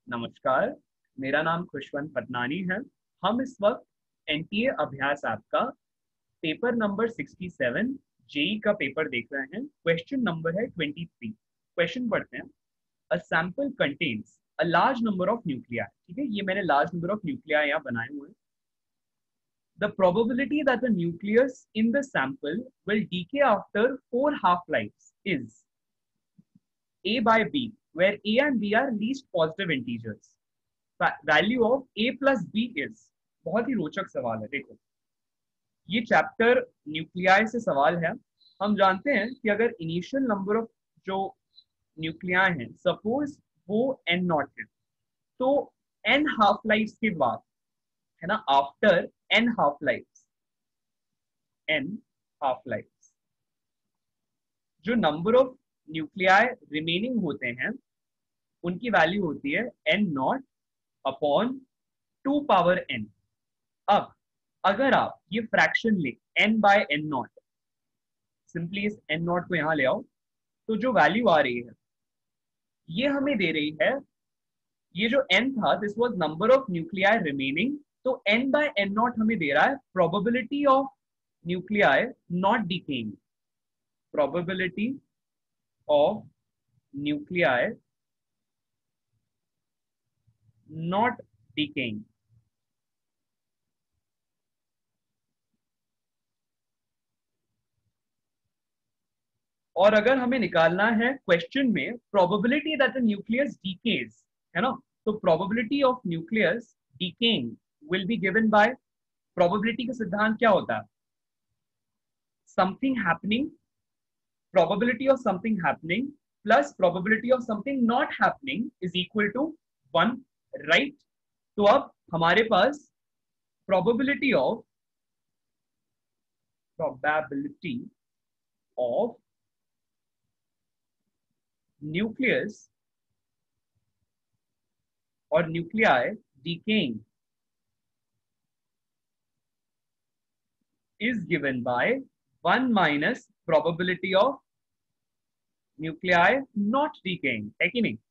नमस्कार, मेरा नाम खुशवंत पटनानी है। हम इस वक्त एनटीए अभ्यास ऐप का पेपर नंबर 67 जेई का पेपर देख रहे हैं। क्वेश्चन नंबर है 23। क्वेश्चन पढ़ते हैं। A sample contains a large number of nuclei. ठीक है, ये मैंने लार्ज नंबर ऑफ न्यूक्लियाई यहाँ बनाए हुए हैं। The probability that the nucleus in the sample will decay after 4 half-lives is A by B, where A and B are least positive integers. Value of A plus B is, बहुत ही रोचक सवाल है। देखो, ये चैप्टर न्यूक्लियाई से सवाल है। हम जानते हैं कि अगर इनिशियल नंबर ऑफ जो न्यूक्लियाई हैं, सपोज वो एन नॉट है, तो एन हाफ लाइफ के बाद, है ना, after N half life, N half life, जो नंबर ऑफ न्यूक्लियाई रिमेनिंग होते हैं उनकी वैल्यू होती है N naught upon 2 power N. अब अगर आप ये फ्रैक्शन ले n by N naught, simply इस एन नॉट को यहां ले आओ, तो जो वैल्यू आ रही है ये हमें दे रही है, ये जो n था this was number of nuclei remaining, तो n बाय एन नॉट हमें दे रहा है probability of nuclei not decaying, probability of nuclei not decaying. और अगर हमें निकालना है क्वेश्चन में probability that the nucleus decays, है ना, तो probability of nucleus decaying will be given by, probability का सिद्धांत क्या होता है? Something happening, probability of something happening plus probability of something not happening is equal to 1, right? तो अब हमारे पास प्रोबेबिलिटी ऑफ न्यूक्लियस और nuclei decaying is given by 1 minus probability of nuclei not decaying, है कि नहीं?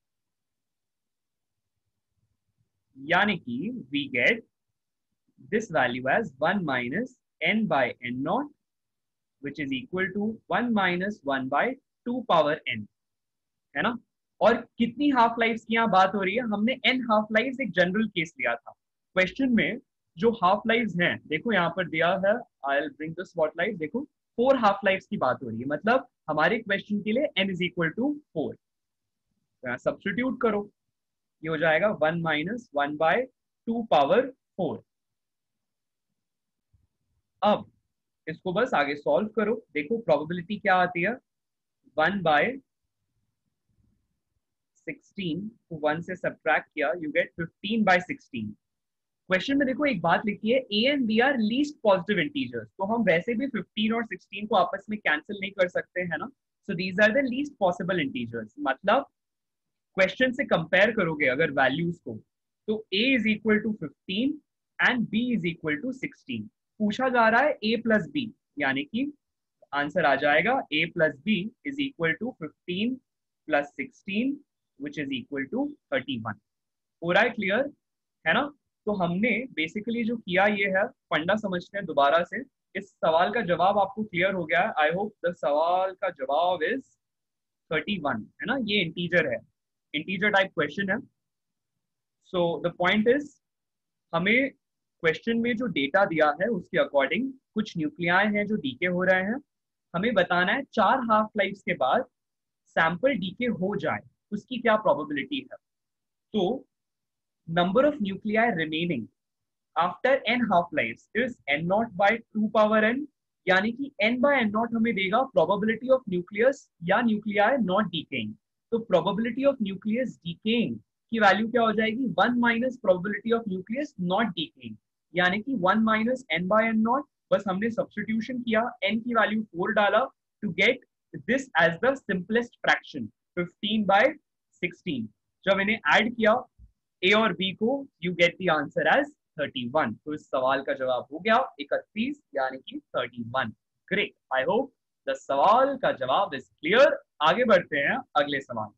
यानी कि we get this value as 1 minus n by n naught, which is equal to 1 minus 1 by 2 power n, है ना? और कितनी हाफ लाइफ की यहाँ बात हो रही है? हमने n हाफ लाइफ एक जनरल केस लिया था। क्वेश्चन में जो हाफ लाइफ हैं, देखो यहाँ पर दिया है, I will bring the spotlight, देखो 4 हाफ लाइफ की बात हो रही है, मतलब हमारे क्वेश्चन के लिए n is equal to 4। Substitute करो, ये हो जाएगा 1 माइनस 1 बाय 2 पावर 4। अब इसको बस आगे सॉल्व करो, देखो प्रोबेबिलिटी क्या आती है, 1 बाय 16 को 1 से सब्ट्रैक्ट किया, यू गेट 15 बाय 16। क्वेश्चन में देखो एक बात लिखी है, A and B are least positive integers, तो हम वैसे भी 15 और 16 को आपस में कैंसिल नहीं कर सकते, है ना? So these are the least possible integers. मतलब क्वेश्चन से कंपेयर करोगे अगर वैल्यूज को, तो a is equal to 15 and b is equal to 16। पूछा जा रहा है a प्लस b, यानी कि आंसर आ जाएगा a plus b is equal to 15 plus 16 which is equal to 31। हो रहा है क्लियर, है ना? तो हमने बेसिकली जो किया ये है, फंडा समझते हैं दोबारा से। इस सवाल का जवाब आपको क्लियर हो गया है, आई होप। द सवाल का जवाब इज 31, है ना? ये इंटीजर है, इंटीजर टाइप क्वेश्चन है। सो द पॉइंट इज, हमें क्वेश्चन में जो डेटा दिया है उसके अकॉर्डिंग कुछ न्यूक्लियाई हैं जो डीके हो रहे हैं, हमें बताना है 4 हाफ लाइफ के बाद सैंपल डीके हो जाए उसकी क्या प्रोबेबिलिटी है। तो number of nuclei remaining after n half lives is n naught by 2 power n, यानी कि n by n naught हमें देगा probability of nucleus या nuclei not decaying। तो probability of nucleus decaying की वैल्यू क्या हो जाएगी, 1 minus probability of nucleus not decaying, यानी कि 1 minus n by n naught। बस हमने सब्स्टिट्यूशन किया, n की वैल्यू 4 डाला to get this as the simplest fraction 15 by 16। जब इन्हें ऐड किया ए और बी को, you get the answer as 31। तो इस सवाल का जवाब हो गया 31, यानी कि 31। ग्रेट, आई होप द सवाल का जवाब इज क्लियर। आगे बढ़ते हैं अगले सवाल।